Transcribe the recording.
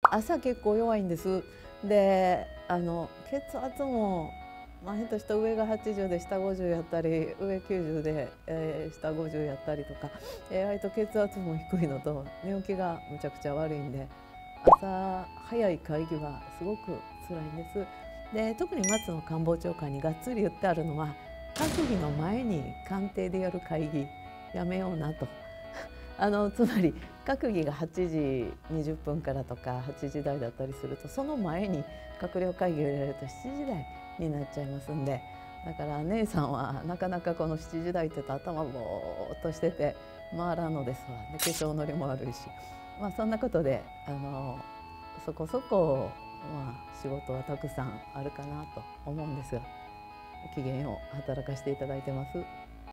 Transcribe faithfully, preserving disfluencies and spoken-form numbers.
朝結構弱いんです。で、あの血圧もまあ変とした上がはちじゅうで下ごじゅうやったり、上きゅうじゅうで、えー、下ごじゅうやったりとか、えー、割と血圧も低いのと寝起きがむちゃくちゃ悪いんで、朝早い会議はすごく辛いんです。で、特に松野官房長官にがっつり言ってあるのは、閣議の前に官邸でやる会議やめようなと。あのつまり閣議がはちじにじゅっぷんからとかはちじ台だったりすると、その前に閣僚会議を入れるとしちじ台になっちゃいますんで、だから姉さんはなかなかこのしちじ台って言うと頭ぼーっとしてて回らんのですわ。で化粧のりも悪いし、まあそんなことであのそこそこ、まあ、仕事はたくさんあるかなと思うんですが、機嫌を働かせていただいてます。